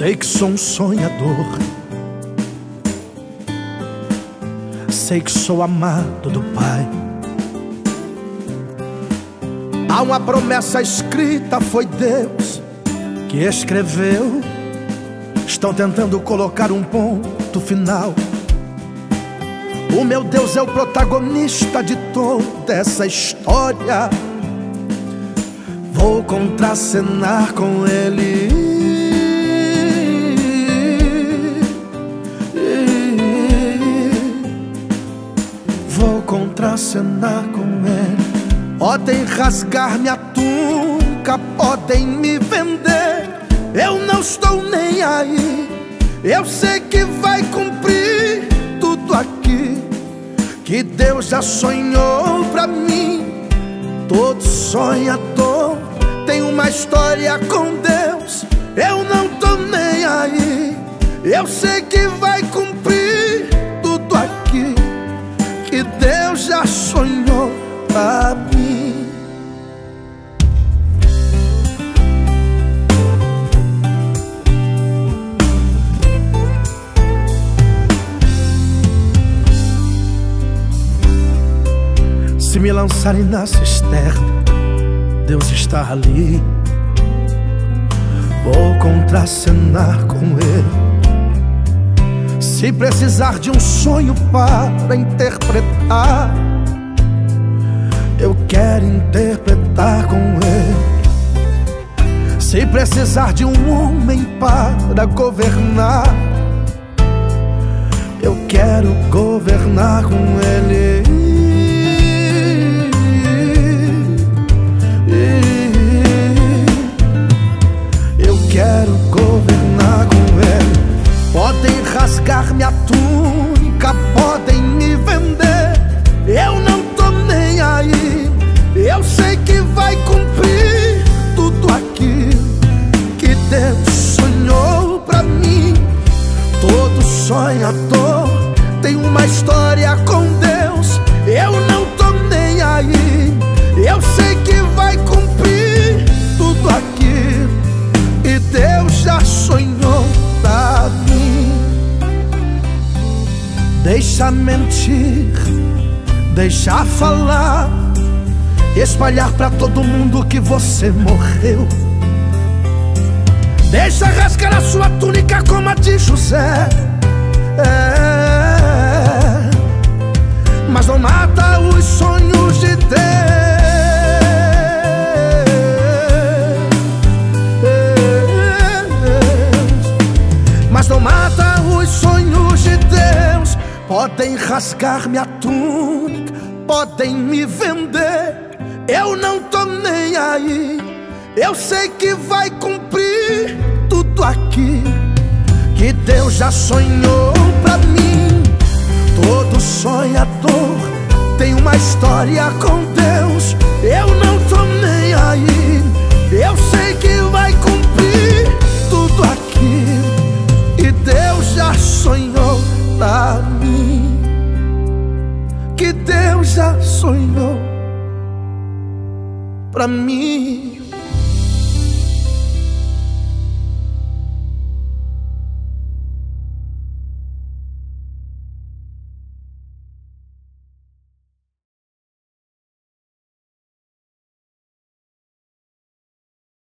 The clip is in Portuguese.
Sei que sou um sonhador, sei que sou amado do Pai. Há uma promessa escrita, foi Deus que escreveu. Estão tentando colocar um ponto final. O meu Deus é o protagonista de toda essa história. Vou contracenar com Ele. Vou contracenar com Ele. Podem rasgar minha túnica, podem me vender, eu não estou nem aí. Eu sei que vai cumprir tudo aqui que Deus já sonhou pra mim. Todo sonhador tem uma história com Deus, eu não tô nem aí. Eu sei que vai cumprir tudo aqui que Deus já sonhou pra mim. Se me lançarem na cisterna, Deus está ali. Vou contracenar com Ele. Se precisar de um sonho para interpretar, eu quero interpretar com Ele. Se precisar de um homem para governar, eu quero governar com Ele. Eu quero governar com Ele. Podem rasgar minha túnica, podem me vender, eu não tô nem aí. Eu sei que vai cumprir tudo aquilo que Deus sonhou pra mim. Todo sonhador tem uma história com Deus, eu não tô nem aí. Eu sei que vai cumprir tudo aquilo que Deus já sonhou pra mim. Deixa mentir, deixa falar, espalhar pra todo mundo que você morreu. Deixa rasgar a sua túnica como a de José. Mas não mata os sonhos de Deus. Mas não mata os sonhos de Deus. Podem rasgar minha túnica, podem me vender, eu não tô nem aí. Eu sei que vai cumprir tudo aqui que Deus já sonhou pra mim. Todo sonhador tem uma história com Deus, eu não tô nem aí. Eu sei que vai cumprir tudo aqui que Deus já sonhou pra mim. Que Deus já sonhou pra mim.